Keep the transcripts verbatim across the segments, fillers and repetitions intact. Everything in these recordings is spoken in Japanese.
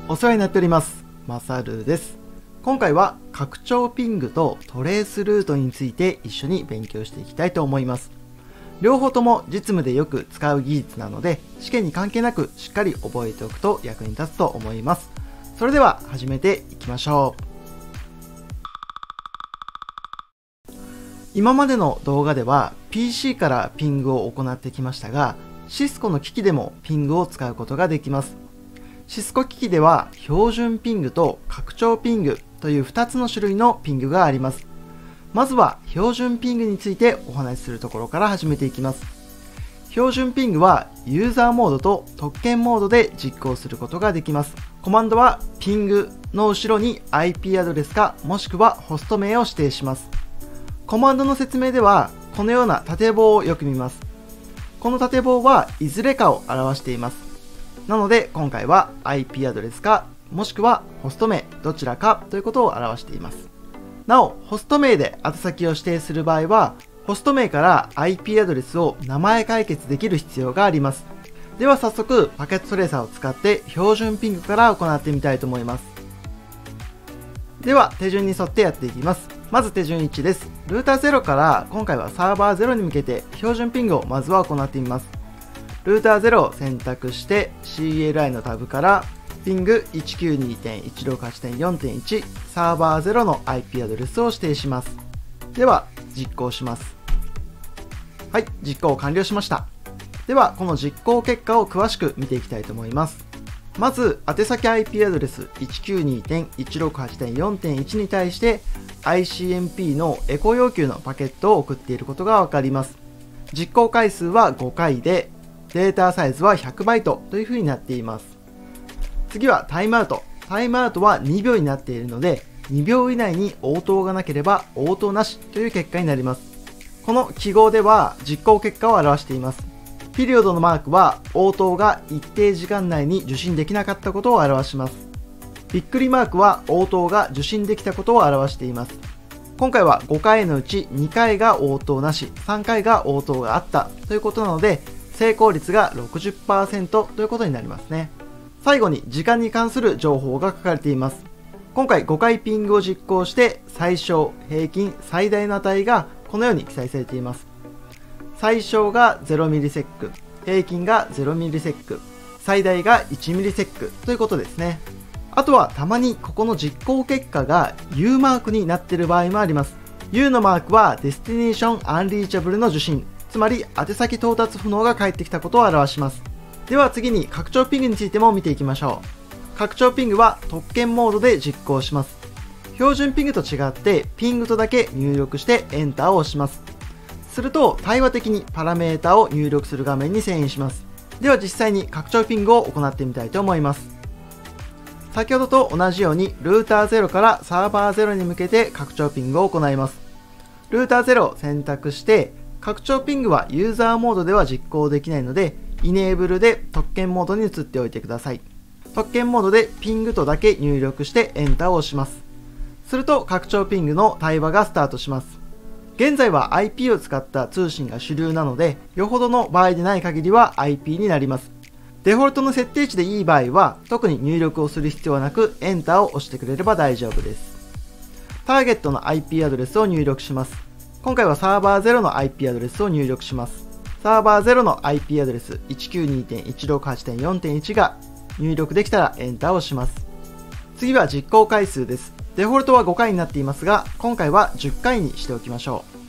お世話になっております。マサルです。今回は拡張ピングとトレースルートについて一緒に勉強していきたいと思います。両方とも実務でよく使う技術なので、試験に関係なくしっかり覚えておくと役に立つと思います。それでは始めていきましょう。今までの動画では ピーシー からピングを行ってきましたが、シスコの機器でもピングを使うことができます。シスコ機器では標準ピングと拡張ピングというふたつの種類のピングがあります。まずは標準ピングについてお話しするところから始めていきます。標準ピングはユーザーモードと特権モードで実行することができます。コマンドはピングの後ろに アイピー アドレスかもしくはホスト名を指定します。コマンドの説明ではこのような縦棒をよく見ます。この縦棒はいずれかを表しています。なので今回は アイピー アドレスかもしくはホスト名どちらかということを表しています。なお、ホスト名で宛先を指定する場合はホスト名から アイピー アドレスを名前解決できる必要があります。では早速パケットトレーサーを使って標準ピングから行ってみたいと思います。では手順に沿ってやっていきます。まず手順いちです。ルーターゼロから今回はサーバーゼロに向けて標準ピングをまずは行ってみます。ルーターゼロを選択して シーエルアイ のタブからピング いちきゅうにてんいちろくはちてんよんてんいち サーバーゼロの アイピー アドレスを指定します。では実行します。はい、実行完了しました。ではこの実行結果を詳しく見ていきたいと思います。まず宛先 アイピー アドレス いちきゅうにてんいちろくはちてんよんてんいち に対して アイシーエムピー のエコ要求のパケットを送っていることがわかります。実行回数はごかいでデータサイズはひゃくバイトというふうになっています。次はタイムアウト。タイムアウトはにびょうになっているので、にびょう以内に応答がなければ応答なしという結果になります。この記号では実行結果を表しています。ピリオドのマークは応答が一定時間内に受信できなかったことを表します。びっくりマークは応答が受信できたことを表しています。今回はごかいのうちにかいが応答なし、さんかいが応答があったということなので、成功率が ろくじゅっパーセント ということになりますね。最後に時間に関する情報が書かれています。今回ごかいピングを実行して最小、平均、最大の値がこのように記載されています。最小が ゼロミリセック、平均が ゼロミリセック、最大が いちミリセックということですね。あとはたまにここの実行結果が U マークになっている場合もあります。U のマークはデスティネーションアンリーチャブルの受信、つまり宛先到達不能が返ってきたことを表します。では次に拡張ピングについても見ていきましょう。拡張ピングは特権モードで実行します。標準ピングと違ってピングとだけ入力してエンターを押します。すると対話的にパラメータを入力する画面に遷移します。では実際に拡張ピングを行ってみたいと思います。先ほどと同じようにルーターゼロからサーバーゼロに向けて拡張ピングを行います。ルーターゼロを選択して拡張ピングはユーザーモードでは実行できないので、イネーブルで特権モードに移っておいてください。特権モードでピングとだけ入力してエンターを押します。すると拡張ピングの対話がスタートします。現在は アイピー を使った通信が主流なので、よほどの場合でない限りは アイピー になります。デフォルトの設定値でいい場合は、特に入力をする必要はなく、エンターを押してくれれば大丈夫です。ターゲットの アイピー アドレスを入力します。今回はサーバーゼロの アイピー アドレスを入力します。サーバーゼロの アイピー アドレス いちきゅうにてんいちろくはちてんよんてんいち が入力できたらエンターをします。次は実行回数です。デフォルトはごかいになっていますが、今回はじゅっかいにしておきましょう。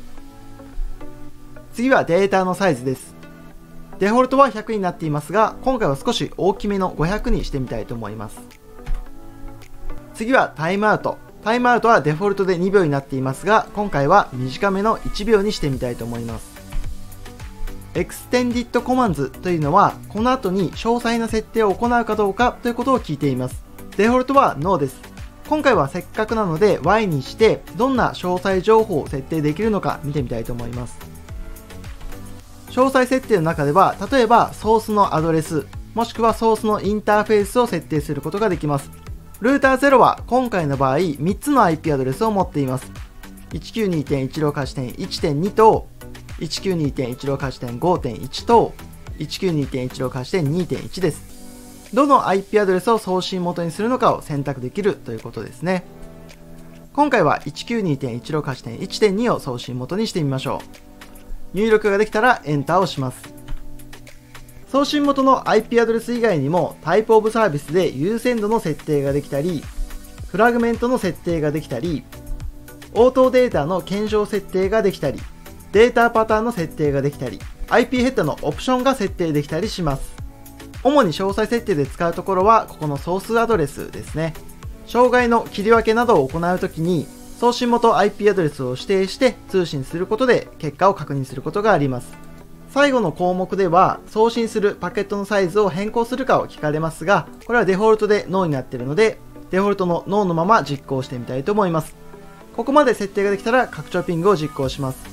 次はデータのサイズです。デフォルトはひゃくになっていますが、今回は少し大きめのごひゃくにしてみたいと思います。次はタイムアウト。タイムアウトはデフォルトでにびょうになっていますが、今回は短めのいちびょうにしてみたいと思います。Extended Commands というのは、この後に詳細な設定を行うかどうかということを聞いています。デフォルトは ノー です。今回はせっかくなので ワイ にして、どんな詳細情報を設定できるのか見てみたいと思います。詳細設定の中では、例えばソースのアドレス、もしくはソースのインターフェースを設定することができます。ルーターゼロは今回の場合みっつの アイピー アドレスを持っています。いちきゅうにてんいちろくはちてんいちてんに と いちきゅうにてんいちろくはちてんごてんいち と いちきゅうにてんいちろくはちてんにてんいち です。 どの アイピー アドレスを送信元にするのかを選択できるということですね。今回は いちきゅうにてんいちろくはちてんいちてんに を送信元にしてみましょう。入力ができたらエンターをします。送信元の アイピー アドレス以外にもタイプオブサービスで優先度の設定ができたり、フラグメントの設定ができたり、応答データの検証設定ができたり、データパターンの設定ができたり、アイピー ヘッダのオプションが設定できたりします。主に詳細設定で使うところはここのソースアドレスですね。障害の切り分けなどを行うときに送信元 アイピー アドレスを指定して通信することで結果を確認することがあります。最後の項目では送信するパケットのサイズを変更するかを聞かれますが、これはデフォルトでノーになっているので、デフォルトのノーのまま実行してみたいと思います。ここまで設定ができたら拡張ピングを実行します。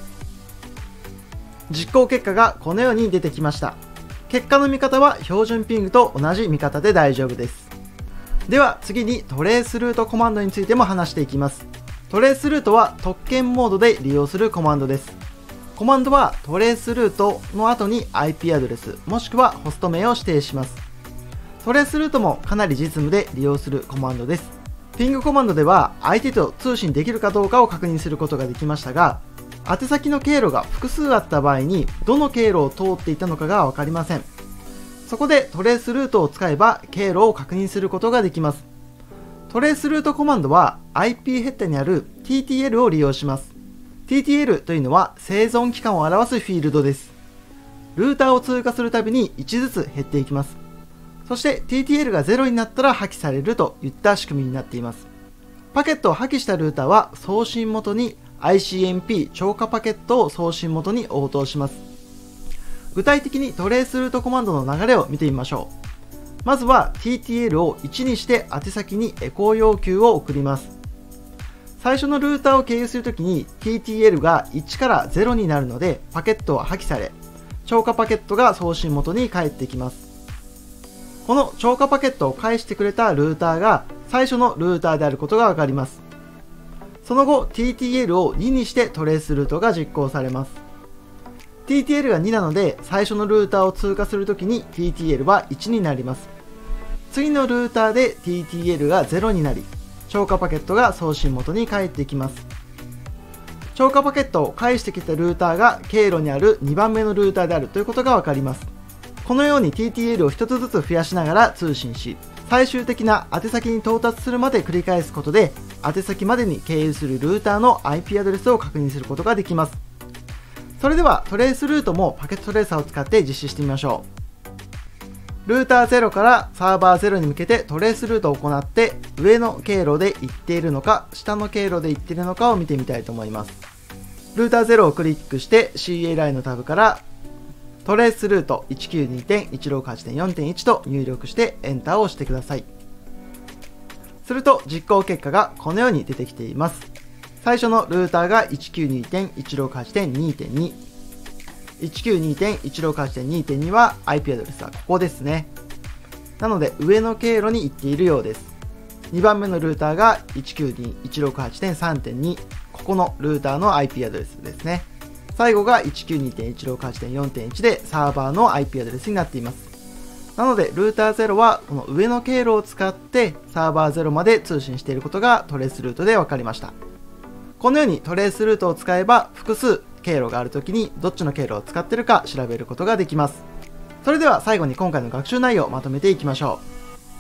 実行結果がこのように出てきました。結果の見方は標準ピングと同じ見方で大丈夫です。では次にトレースルートコマンドについても話していきます。トレースルートは特権モードで利用するコマンドです。コマンドはトレースルートの後に アイピー アドレスもしくはホスト名を指定します。トレースルートもかなり実務で利用するコマンドです。ピングコマンドでは相手と通信できるかどうかを確認することができましたが、宛先の経路が複数あった場合にどの経路を通っていたのかがわかりません。そこでトレースルートを使えば経路を確認することができます。トレースルートコマンドは アイピー ヘッダにある ティーティーエル を利用します。ティーティーエル というのは生存期間を表すフィールドです。ルーターを通過するたびにいちずつ減っていきます。そして ティーティーエル がゼロになったら破棄されるといった仕組みになっています。パケットを破棄したルーターは送信元に アイシーエムピー 超過パケットを送信元に応答します。具体的にトレースルートコマンドの流れを見てみましょう。まずは ティーティーエル をいちにして宛先にエコー要求を送ります。最初のルーターを経由するときに ティーティーエル がいちからゼロになるのでパケットは破棄され、超過パケットが送信元に返ってきます。この超過パケットを返してくれたルーターが最初のルーターであることがわかります。その後 ティーティーエル をににしてトレースルートが実行されます。ティーティーエル がになので最初のルーターを通過するときに ティーティーエル はいちになります。次のルーターで ティーティーエル がゼロになり、超過パケットが送信元に返ってきます。超過パケットを返してきたルーターが経路にあるにばんめのルーターであるということがわかります。このように ティーティーエル をひとつずつ増やしながら通信し、最終的な宛先に到達するまで繰り返すことで、宛先までに経由するルーターの アイピー アドレスを確認することができます。それではトレースルートもパケットトレーサーを使って実施してみましょう。ルーターゼロからサーバーゼロに向けてトレースルートを行って、上の経路で行っているのか、下の経路で行っているのかを見てみたいと思います。ルーターゼロをクリックして シーエー ラインのタブからトレースルート いちきゅうにてんいちろくはちてんよんてんいち と入力してエンターを押してください。すると実行結果がこのように出てきています。最初のルーターが いちきゅうにてんいちろくはちてんにてんに、いちきゅうにてんいちろくはちてんにてんに は アイピー アドレスはここですね。なので上の経路に行っているようです。にばんめのルーターが いちきゅうにいちろくはちてんさんてんに、ここのルーターの アイピー アドレスですね。最後が いちきゅうにてんいちろくはちてんよんてんいち でサーバーの アイピー アドレスになっています。なのでルーターゼロはこの上の経路を使ってサーバーゼロまで通信していることがトレースルートで分かりました。このようにトレースルートを使えば複数経路があるときにどっちの経路を使っているか調べることができます。それでは最後に今回の学習内容をまとめていきましょ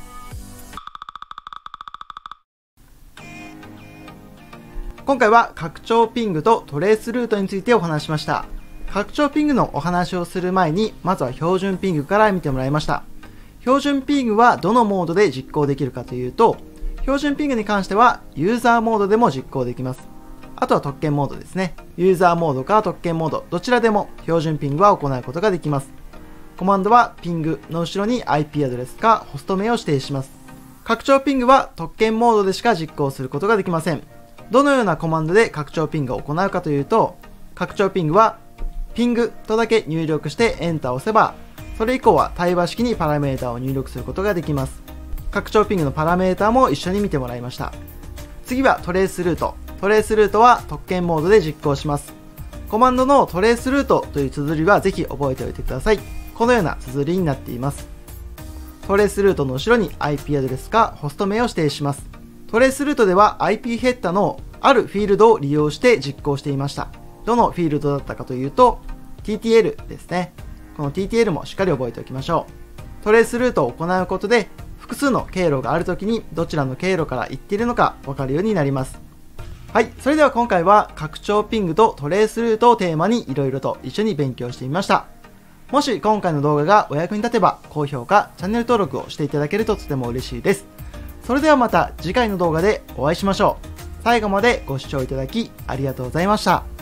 う。今回は拡張ピングとトレースルートについてお話しました。拡張ピングのお話をする前にまずは標準ピングから見てもらいました。標準ピングはどのモードで実行できるかというと、標準ピングに関してはユーザーモードでも実行できます。あとは特権モードですね。ユーザーモードか特権モード、どちらでも標準ピングは行うことができます。コマンドはピングの後ろに アイピー アドレスかホスト名を指定します。拡張ピングは特権モードでしか実行することができません。どのようなコマンドで拡張ピングを行うかというと、拡張ピングはピングとだけ入力してエンターを押せば、それ以降は対話式にパラメータを入力することができます。拡張ピングのパラメータも一緒に見てもらいました。次はトレースルート。トレースルートは特権モードで実行します。コマンドのトレースルートという綴りはぜひ覚えておいてください。このような綴りになっています。 トレースルートの後ろに アイピー アドレスかホスト名を指定します。トレースルートでは アイピー ヘッダのあるフィールドを利用して実行していました。どのフィールドだったかというと ティーティーエル ですね。この ティーティーエル もしっかり覚えておきましょう。トレースルートを行うことで複数の経路があるときにどちらの経路から行っているのか分かるようになります。はい、それでは今回は拡張ピングとトレースルートをテーマにいろいろと一緒に勉強してみました。もし今回の動画がお役に立てば高評価、チャンネル登録をしていただけるととても嬉しいです。それではまた次回の動画でお会いしましょう。最後までご視聴いただきありがとうございました。